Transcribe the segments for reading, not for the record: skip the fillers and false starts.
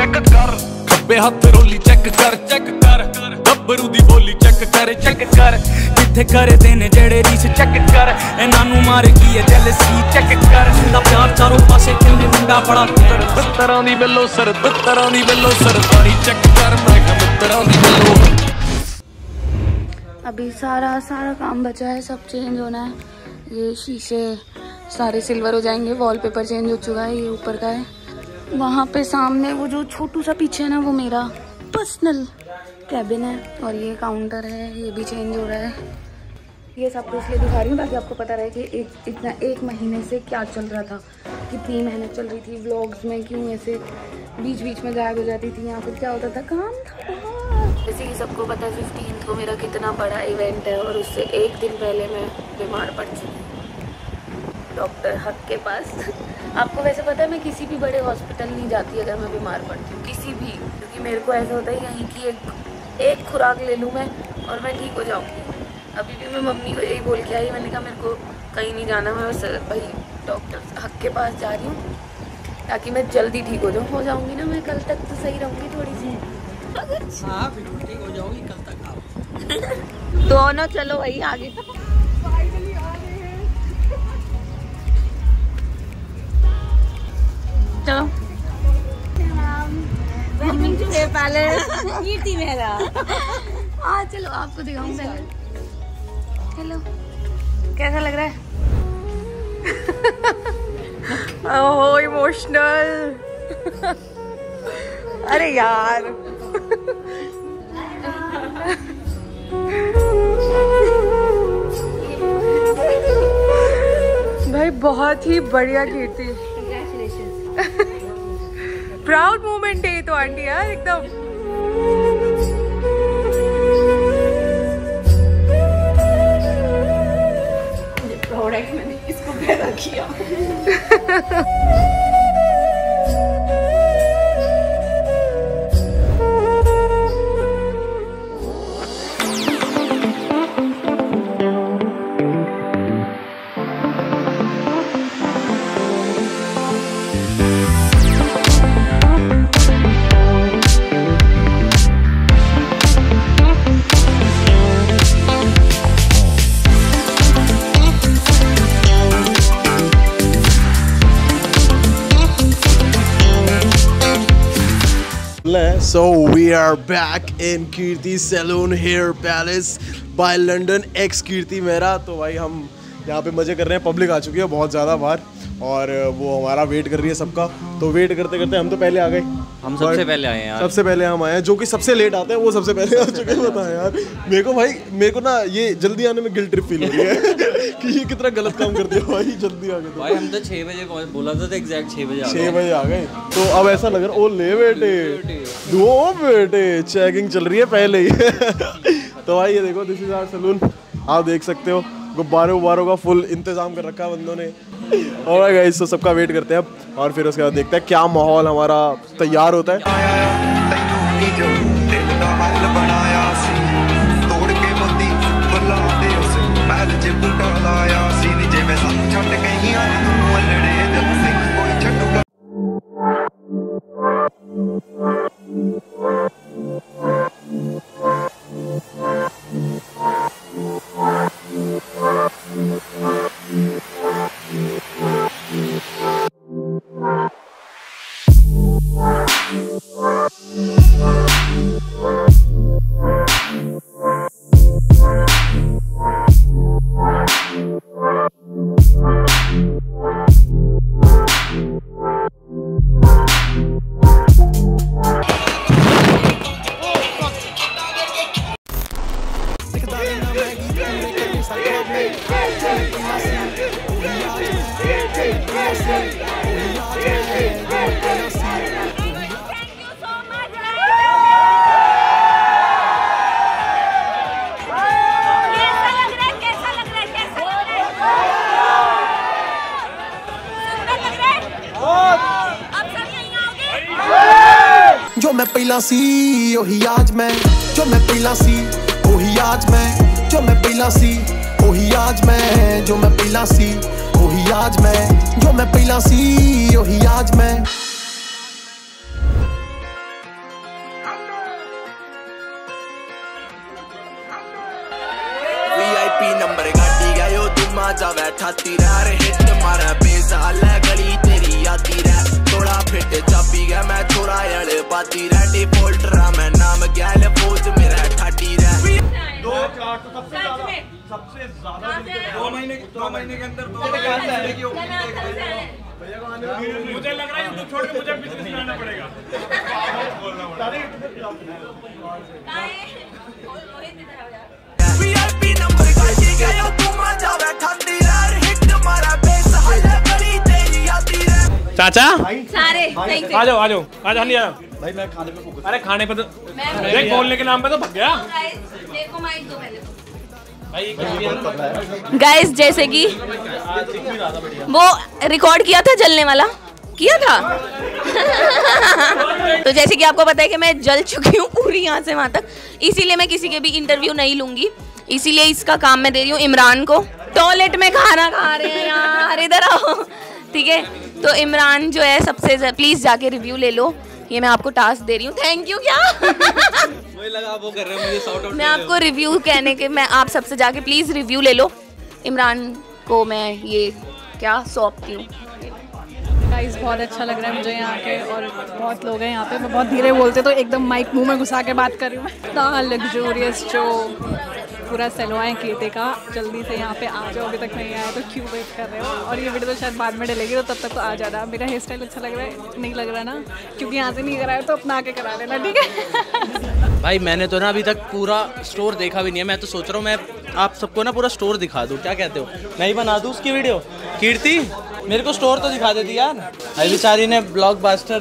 Check कर, खब्बे हथ रोली चेक कर, गब्बरू दी बोली चेक कर, किथे करे देने जेड़े रीस चेक कर, इन्हां नूं मार की है जेलसी चेक कर, दा प्यार चारों पासे किन्ने मुंडा बड़ा तरह दी बेलो सर, सारी चेक कर, मैं तरह दी बेलो। अभी सारा काम बचा है, सब चेंज होना है। ये शीशे सारे सिल्वर हो जाएंगे, वॉलपेपर चेंज हो चुका है, ये ऊपर का है। वहाँ पे सामने वो जो छोटू सा पीछे है ना, वो मेरा पर्सनल कैबिन है, और ये काउंटर है, ये भी चेंज हो रहा है। ये सब कुछ इसलिए दिखा रही हूँ ताकि आपको पता रहे कि एक महीने से क्या चल रहा था, कितनी मेहनत चल रही थी। व्लॉग्स में क्यों ऐसे बीच में गायब हो जाती थी, या फिर क्या होता था, काम था। जैसे कि सबको पता है 15 को मेरा कितना बड़ा इवेंट है, और उससे एक दिन पहले मैं बीमार पड़ चुकी हूँ डॉक्टर हक के पास। आपको वैसे पता है मैं किसी भी बड़े हॉस्पिटल नहीं जाती अगर मैं बीमार पड़ती हूँ, किसी भी, क्योंकि मेरे को ऐसा होता है यहीं की एक खुराक ले लूँ मैं और मैं ठीक हो जाऊँगी। अभी भी मैं मम्मी को यही बोल के आई, मैंने कहा मेरे को कहीं नहीं जाना, मैं बस भाई डॉक्टर हक के पास जा रही हूँ ताकि मैं जल्दी ठीक हो जाऊँगी ना, मैं कल तक तो सही रहूँगी थोड़ी सी। हाँ फिर ठीक हो जाओगी कल तक आप। दोनों चलो वही आगे। चलो कीर्ति मेरा चलो आपको दिखाऊं पहले। हेलो, कैसा लग रहा है? Oh emotional. अरे यार भाई बहुत ही बढ़िया कीर्ति, प्राउड मोमेंट है तो आंटी यार एकदम। ये प्रोडक्ट मैंने इसको पैदा किया। So we are back in Kirti Saloon Hair Palace by London X Kirti मेरा। तो भाई हम यहाँ पे मजे कर रहे हैं, पब्लिक आ चुकी है बहुत ज़्यादा बाहर, और वो हमारा वेट कर रही है सबका। तो वेट करते करते हम तो पहले आ गए, हम सबसे पहले आए हैं, सबसे पहले हम आए हैं। जो कि सबसे लेट आते हैं वो सबसे पहले आ चुके हैं। बताएं यार, मेरे को ना ये जल्दी आने में गिल्ट ट्रिप फील हो रही है कि ये कितना गलत काम कर दिया भाई, जल्दी आ गए। भाई हम तो 6 बजे बोला था, एग्जैक्ट 6 बजे आ गए। तो अब ऐसा लग रहा है, ओ ले बेटे, दो बेटे, चेकिंग चल रही है पहले ही। तो भाई ये देखो, दिस इज आवर सलून, आप देख सकते हो गुब्बारों का फुल इंतजाम कर रखा है बंदों ने। और गाइस तो सबका वेट करते हैं अब, और फिर उसके बाद देखते हैं क्या माहौल हमारा तैयार होता है। जो मैं पहला सी ओही आज मैं, जो मैं पहला सी ओही आज मैं, जो मैं पहला सी ओही आज मैं, जो मैं पहला सी ओही आज मैं, जो मैं पहला सी ओही आज मैं। मजा बैठाती रह हिट मारा बेसाल गली तेरी आती रह थोड़ा फिट चाबी गया मैं थोड़ा अड़े बाती रह डिफॉल्ट रहा मैं नाम गैल फौज मेरा ठाटी रह 2-4 तो सबसे ज्यादा 2 महीने के अंदर मुझे लग रहा है यूट्यूब छोड़ के मुझे बिजनेस में आना पड़ेगा। वीआईपी नंबर का गया तू मजा बैठाती रह हिट मारा बेसाल गली तेरी आती रह चाचा सारे आ जाओ आ नहीं आ भाई मैं खाने पे फोकस। अरे खाने पे तो देख बोलने के नाम पे तो भग गया देखो माइक दो पहले भाई। गाइस जैसे कि वो रिकॉर्ड किया था जलने वाला किया था तो जैसे कि आपको पता है कि मैं जल चुकी हूँ पूरी यहाँ से वहाँ तक, इसीलिए मैं किसी के भी इंटरव्यू नहीं लूंगी, इसीलिए इसका काम मैं दे रही हूँ इमरान को। टॉयलेट में खाना खा रहे हैं यार, इधर आओ ठीक है। तो इमरान जो है सबसे प्लीज जाके रिव्यू ले लो, ये मैं आपको टास्क दे रही हूँ। Thank you. क्या मुझे लगा वो कर रहे हैं मुझे शॉर्ट आउट। मैं आपको रिव्यू कहने के मैं आप सबसे जाके प्लीज रिव्यू ले लो। इमरान को मैं ये क्या सौंपती हूँ। गाइस बहुत अच्छा लग रहा है मुझे यहाँ के, और बहुत लोग हैं यहाँ पे। मैं बहुत धीरे बोलते तो एकदम माइक मुंह में घुसा के बात कर रही हूँ मैं। इतना लग्जूरियस जो पूरा सैलून है कीर्ति का, जल्दी से यहाँ पे आ जाओ, अभी तक नहीं आया तो क्यों वेट कर रहे हो। और ये वीडियो तो शायद बाद में डलेगी तो तब तक तो आ जाना। मेरा हेयर स्टाइल अच्छा लग रहा है नहीं लग रहा ना, क्योंकि यहाँ से नहीं कराया तो अपना आके करा लेना ठीक है। भाई मैंने तो ना अभी तक पूरा स्टोर देखा भी नहीं है, मैं तो सोच रहा हूँ मैं आप सबको ना पूरा स्टोर दिखा दूँ, क्या कहते हो? मैं ही बना दूँ उसकी वीडियो। कीर्ति मेरे को स्टोर तो दिखा देती यार। अभी बेचारी ने ब्लॉकबस्टर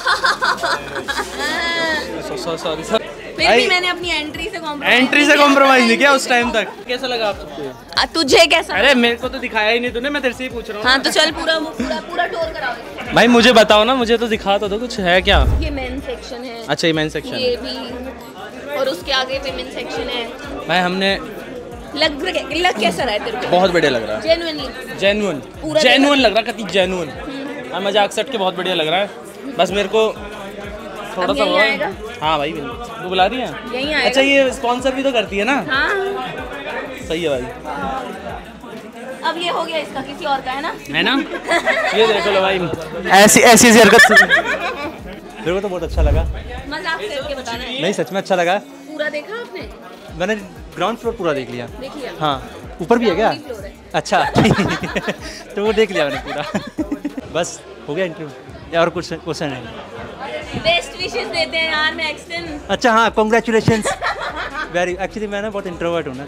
सॉरी फिर भी मैंने अपनी एंट्री से कॉम्प्रोमाइज नहीं किया उस टाइम तक। कैसा लगा आप सबको? तुझे कैसा? अरे मेरे को तो दिखाया ही नहीं तूने, मैं तेरे से ही पूछ रहा हूँ। हाँ तो चल पूरा टूर कराओ भाई मुझे बताओ ना, मुझे तो दिखा तो दो कुछ है क्या? ये मेन सेक्शन है। अच्छा ये मेन सेक्शन, ये भी, और उसके आगे विमेन सेक्शन है। भाई हमने लग कैसा रहा है तेरे को? बहुत बढ़िया लग रहा है, जेन्युइन लग रहा है, कति जेन्युइन। मजाक सट के बहुत बढ़िया लग रहा है। बस मेरे को थोड़ा सा हाँ भाई वो बुला रही है यहीं आएगा। अच्छा ये स्पॉन्सर भी तो करती है ना? हाँ सही है भाई। अब ये हो गया इसका, किसी और का है ना ये देखो लो भाई, ऐसी हरकत मेरे को तो बहुत अच्छा लगा। मजाक करके बताना है। नहीं सच में अच्छा लगा। पूरा देखा आपने? मैंने ग्राउंड फ्लोर पूरा देख लिया। देख लिया? हाँ ऊपर भी है क्या? अच्छा तो वो देख लिया मैंने पूरा। बस हो गया इंटरव्यू या और कुछ क्वेश्चन है? बेस्ट विशेस देते हैं यार नेक्स्ट दिन। अच्छा हाँ कांग्रेचुलेशंस। वेरी एक्चुअली मैं ना बहुत इंट्रोवर्ट हूँ ना।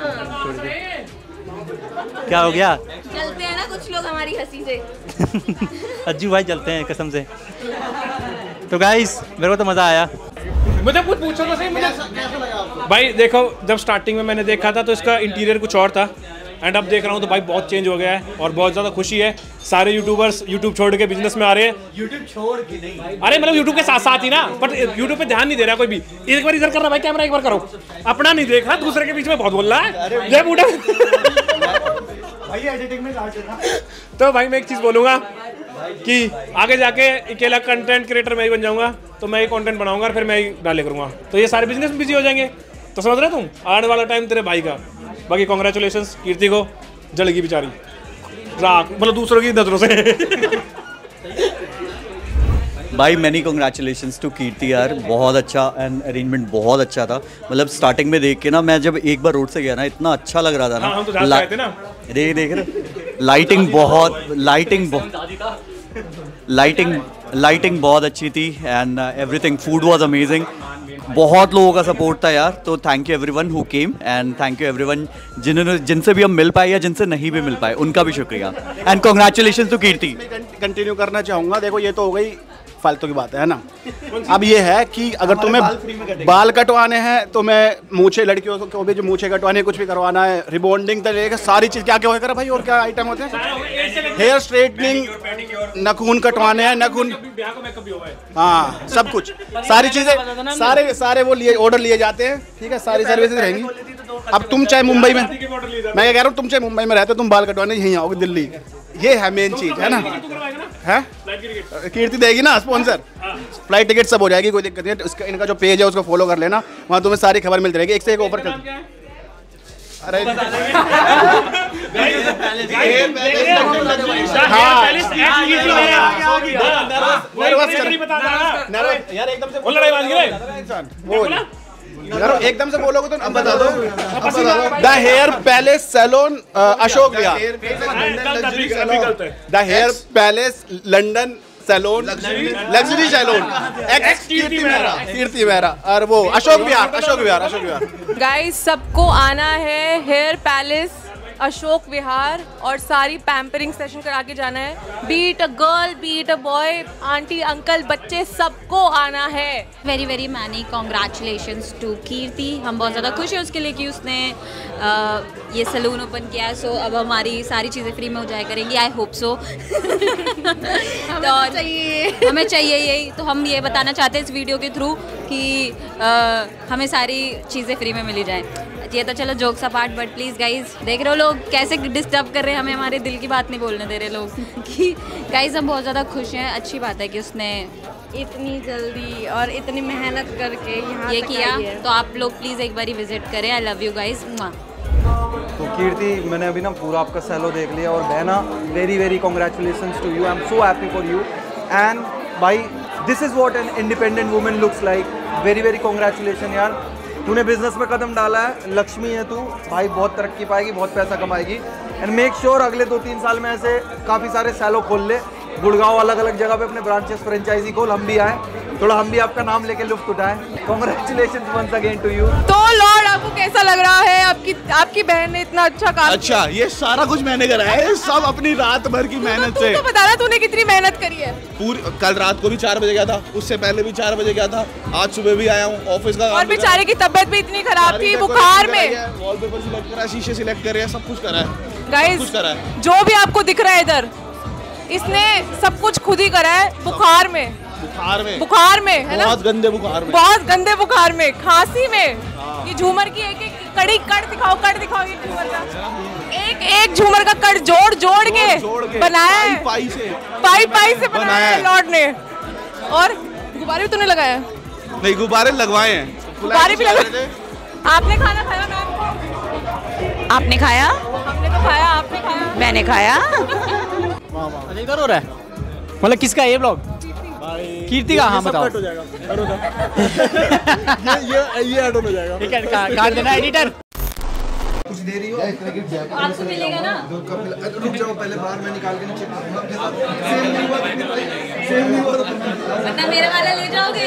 क्या हो गया? चलते हैं ना कुछ लोग हमारी हंसी से। अज्जू भाई चलते हैं कसम से। तो गाइस मेरे को तो मज़ा आया। मुझे कुछ पूछो तो सही मुझे। भाई देखो जब स्टार्टिंग में मैंने देखा था तो इसका इंटीरियर कुछ और था, एंड अब देख रहा हूँ तो भाई बहुत चेंज हो गया है और बहुत ज़्यादा खुशी है। सारे यूट्यूबर्स यूट्यूब छोड़ के बिजनेस में आ रहे हैं। यूट्यूब छोड़ के नहीं, अरे मतलब यूट्यूब के साथ साथ ही ना, बट यूट्यूब पे ध्यान नहीं दे रहा कोई भी। एक बार इधर कर रहा भाई कैमरा, एक बार करो, अपना नहीं देख रहा, दूसरे के बीच में बहुत बोल रहा है ये बूढ़ा। भाई एडिटिंग में काट देना। तो भाई मैं एक चीज़ बोलूँगा कि आगे जाके अकेला कंटेंट क्रिएटर मैं ही बन जाऊँगा, तो मैं ही कंटेंट बनाऊँगा और फिर मैं ही डाले करूँगा, तो ये सारे बिजनेस में बिजी हो जाएंगे। तो समझ रहे तुम, आने वाला टाइम तेरे भाई का। बाकी कॉन्ग्रेचुलेशंस कीर्ति को, जलेगी बेचारी राख, मतलब दूसरों की नजरों से। भाई मैनी कॉन्ग्रेचुलेशंस टू कीर्ति यार, बहुत अच्छा एंड अरेंजमेंट बहुत अच्छा था। मतलब स्टार्टिंग में देख के ना, मैं जब एक बार रोड से गया ना, इतना अच्छा लग रहा था ना। हाँ, हम तो जहाँ से थे ना। देख रहे लाइटिंग बहुत अच्छी थी and everything, food was amazing. बहुत लोगों का सपोर्ट था यार, तो thank you everyone who came and thank you everyone जिनसे भी हम मिल पाए या जिनसे नहीं भी मिल पाए, उनका भी शुक्रिया and congratulations to Kirti. Continue करना चाहूँगा। देखो ये तो हो गई फालतू की बात है ना। अब ये है कि अगर तुम्हें बाल कटवाने हैं, तुम्हें मूछे, लड़कियों को भी जो मूछे कटवाने हैं, कुछ भी करवाना है, रिबॉन्डिंग तक लेकर सारी चीज़ क्या क्या होकर भाई, और क्या आइटम होते हैं, हेयर स्ट्रेटनिंग, नखून कटवाने हैं, नखून, हाँ सब कुछ, सारी चीज़ें सारे वो लिए ऑर्डर लिए जाते हैं। ठीक है, सारी सर्विसेज रहेंगी। अब तुम चाहे मुंबई में, मैं क्या कह रहा हूँ, तुम चाहे मुंबई में रहते हो, तुम बाल कटवाने यहीं आओगे दिल्ली, ये है मेन चीज़ है ना। है कीर्ति देगी ना स्पॉन्सर, फ्लाइट टिकट सब हो जाएगी, कोई दिक्कत नहीं है। इसका इनका जो पेज है उसको फॉलो कर लेना, वहाँ तुम्हें सारी खबर मिलती रहेगी। एक से एक ऑफर चल अरे यार एकदम से एकदम से बोलोगे तो अब बता दो। The hair palace salon Ashok Vihar, the hair palace London salon luxury salon x Kirti Mehra और वो अशोक विहार। गाइस सबको आना है हेयर पैलेस अशोक विहार और सारी पैम्परिंग सेशन करा के जाना है। Beat a girl, beat a boy, aunty uncle बच्चे सबको आना है। Very very many congratulations to Kirti. हम बहुत ज़्यादा खुश हैं उसके लिए कि उसने ये सैलून ओपन किया है। सो अब हमारी सारी चीज़ें फ्री में हो जाया करेंगी। I hope so. हमें चाहिए यही। तो हम ये बताना चाहते हैं इस वीडियो के थ्रू कि हमें सारी चीज़ें फ्री में मिली जाएँ। ये तो चलो jokes apart, but please guys देख रहे हो लोग कैसे डिस्टर्ब कर रहे हैं हमें, हमारे दिल की बात नहीं बोलने दे रहे लोग कि गाइज हम बहुत ज़्यादा खुश हैं। अच्छी बात है कि उसने इतनी जल्दी और इतनी मेहनत करके यहाँ ये किया। तो आप लोग प्लीज़ एक बारी विजिट करें। I love you guys. तो कीर्ति, मैंने अभी ना पूरा आपका सैलो देख लिया और बहना very very congratulations to you. I am so happy for you and भाई this is what an independent women looks like. Very very congratulation यार, तूने बिजनेस में कदम डाला है। लक्ष्मी है तू भाई, बहुत तरक्की पाएगी, बहुत पैसा कमाएगी। एंड मेक श्योर अगले 2-3 साल में ऐसे काफ़ी सारे सैलो खोल ले। गुड़गांव अलग अलग जगह पे अपने ब्रांचेस फ्रेंचाइजी खोल, हम भी आए, थोड़ा हम भी आपका नाम लेके लुफ्त उठाएं। Congratulations once again to you. तो लॉर्ड आपको कैसा लग रहा है? आपकी बहन ने इतना अच्छा काम। अच्छा, ये सारा कुछ मैंने करा है, सब अपनी रात भर की मेहनत से। तो बता रहा तूने कितनी मेहनत करी है। पूरी कल रात को भी 4 बजे गया था, उससे पहले भी 4 बजे गया था, आज सुबह भी आया हूँ ऑफिस का। और बेचारे की तबीयत भी इतनी खराब थी, बुखार में। वॉलपेपर सिलेक्ट करा, शीशे सिलेक्ट करे, सब कुछ करा है। गाइस जो भी आपको दिख रहा है इधर, इसने सब कुछ खुद ही करा है। बुखार में है ना, बहुत गंदे बुखार में, बहुत गंदे बुखार में, खांसी में। ये झूमर की एक एक कड़ी कट दिखाओ ये झूमर का एक झूमर का कट जोड़ के बनाया है, पाई से बनाया है लॉर्ड ने। और गुब्बारे भी तूने लगाया है? नहीं, गुब्बारे लगवाए हैं, गुब्बारे भी लगाए। आपने खाना खाया मैम? आपने खाया? हमने तो खाया, आपने खाया? मैंने खाया। इधर हो रहा है मतलब किसका ये ब्लॉग? कीर्ति का। हाँ बताओ। ये ऐड हो जाएगा। ठीक है, काट देना एडिटर। कुछ दे रही हो आपको मिलेगा ना। रुक जाओ, पहले बाहर में निकाल के नीचे वरना मेरा वाला ले जाओगे।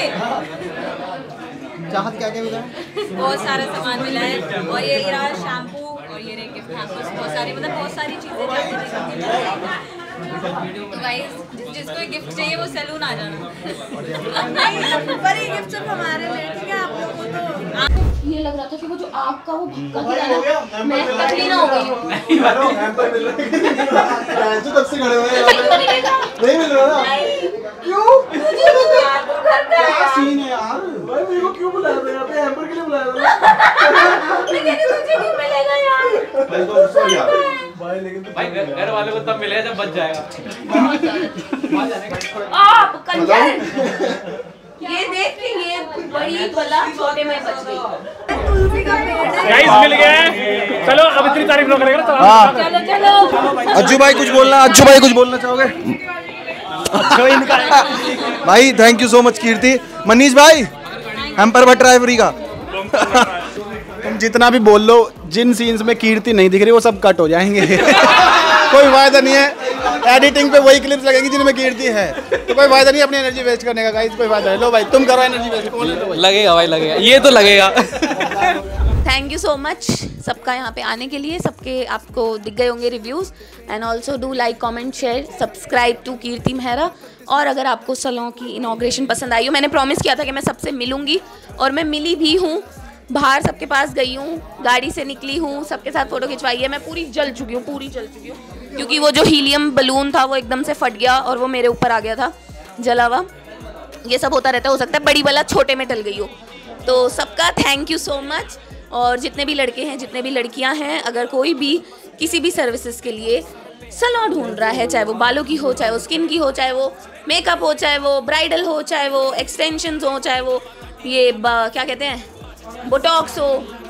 चाहत क्या मिला है? बहुत सारा सामान मिला है और ये रहा शैम्पू और ये रहे गिफ्ट हैम्पर्स, बहुत सारी मतलब बहुत सारी चीज़ें। तो गाइस जिसको एक गिफ्ट चाहिए वो सैलून आ जाना। पर ये गिफ्ट सब हमारे लिए, ठीक है? आप लोगों को तो ये लग रहा था कि वो जो आग का वो भक्का गिरा ना, मैं पतली ना हो गई हूँ। तब से खड़े हुए नहीं मिल रहा ना। क्यों? क्या सीन है यार? भाई मेरे को क्यों बुलाया था यहाँ पे? हैम्पर के लिए बुलाया था। मुझे क्यों मिलेगा यार? भाई तो सॉरी यार भाई, लेकिन भाई घर वाले को तब मिलेगा जब बच जाएगा। आप कंजर, ये देख के ये बड़ी बला छोटे में बच गई। गाइस मिल गए। चलो अब इतनी तारीफ ना करेगा तो चलो अज्जू भाई कुछ बोलना चाहोगे? भाई thank you so much Kirti. Manish भाई हैम्पर बट ड्राइवरी का तुम जितना भी बोल लो, जिन सीन्स में कीर्ति नहीं दिख रही वो सब कट हो जाएंगे। कोई फायदा नहीं है, एडिटिंग पे वही क्लिप्स लगेंगी जिनमें कीर्ति है, तो कोई फायदा नहीं अपनी एनर्जी वेस्ट करने का। गाइस कोई फायदा नहीं, लो भाई तुम करो एनर्जी वेस्ट। लगेगा भाई, लगेगा, ये तो लगेगा। थैंक यू सो मच सबका यहाँ पे आने के लिए। सबके आपको दिख गए होंगे reviews. And also do like comment share subscribe to Kirti Mehra. और अगर आपको सैलून की इनॉग्रेशन पसंद आई हो, मैंने प्रॉमिस किया था कि मैं सबसे मिलूंगी और मैं मिली भी हूँ। बाहर सबके पास गई हूँ, गाड़ी से निकली हूँ, सबके साथ फ़ोटो खिंचवाई है। मैं पूरी जल चुकी हूँ क्योंकि वो जो हीलियम बलून था वो एकदम से फट गया और वो मेरे ऊपर आ गया था जला हुआ। ये सब होता रहता है, हो सकता है बड़ी वाला छोटे में टल गई हो। तो सबका थैंक यू सो मच। और जितने भी लड़के हैं, जितने भी लड़कियां हैं, अगर कोई भी किसी भी सर्विसेज के लिए सैलून ढूंढ रहा है, चाहे वो बालों की हो, चाहे वो स्किन की हो, चाहे वो मेकअप हो, चाहे वो ब्राइडल हो, चाहे वो एक्सटेंशंस हो, चाहे वो ये क्या कहते हैं बोटॉक्स हो,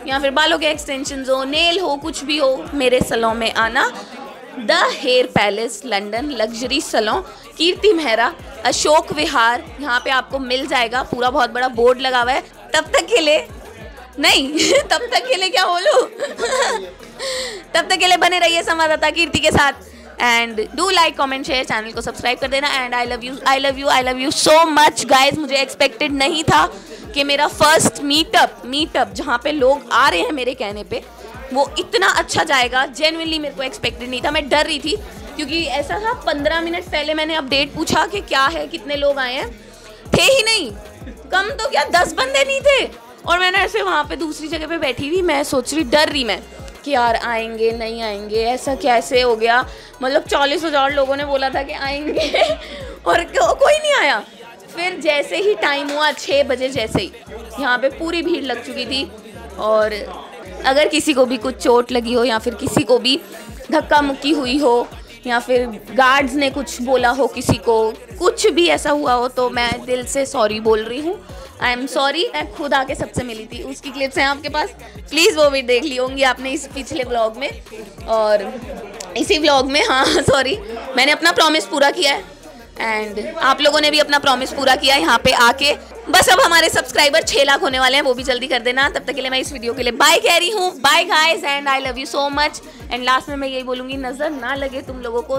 या फिर बालों के एक्सटेंशन हो, नेल हो, कुछ भी हो, मेरे सैलून में आना। The hair palace London luxury salon, Kirti Mehra, Ashok Vihar, यहाँ पे आपको मिल जाएगा। पूरा बहुत बड़ा बोर्ड लगा हुआ है। तब तक के लिए नहीं तब तक के लिए क्या बोलूं तब तक के लिए बने रहिए संवाददाता कीर्ति के साथ। And do like comment share, channel को सब्सक्राइब कर देना। And I love you so much guys. मुझे एक्सपेक्टेड नहीं था कि मेरा फर्स्ट मीटअप जहाँ पे लोग आ रहे हैं मेरे कहने पे, वो इतना अच्छा जाएगा। जेन्युइनली मेरे को एक्सपेक्टेड नहीं था। मैं डर रही थी क्योंकि ऐसा था 15 मिनट पहले मैंने अपडेट पूछा कि क्या है, कितने लोग आए हैं, थे ही नहीं। कम तो क्या 10 बंदे नहीं थे। और मैंने ऐसे वहाँ पे दूसरी जगह पे बैठी हुई, मैं सोच रही, डर रही मैं कि यार आएंगे नहीं आएंगे, ऐसा कैसे हो गया। मतलब 40,000 लोगों ने बोला था कि आएंगे और कोई नहीं आया। फिर जैसे ही टाइम हुआ 6 बजे जैसे ही यहाँ पे पूरी भीड़ लग चुकी थी। और अगर किसी को भी कुछ चोट लगी हो या फिर किसी को भी धक्का मुक्की हुई हो या फिर गार्ड्स ने कुछ बोला हो, किसी को कुछ भी ऐसा हुआ हो, तो मैं दिल से सॉरी बोल रही हूँ। I am sorry. मैं खुद आके सबसे मिली थी, उसकी क्लिप्स हैं आपके पास, प्लीज़ वो भी देख ली होंगी आपने इस पिछले व्लॉग में और इसी व्लॉग में। हाँ सॉरी, मैंने अपना प्रॉमिस पूरा किया है एंड आप लोगों ने भी अपना प्रॉमिस पूरा किया यहाँ पे आके। बस अब हमारे सब्सक्राइबर 6 लाख होने वाले हैं, वो भी जल्दी कर देना। तब तक के लिए मैं इस वीडियो के लिए बाय कह रही हूँ। Bye guys and I love you so much. And last में मैं यही बोलूँगी, नज़र ना लगे तुम लोगों को।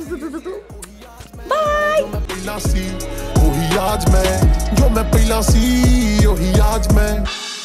बाय। जो मैं पहला सी, वही आज मैं।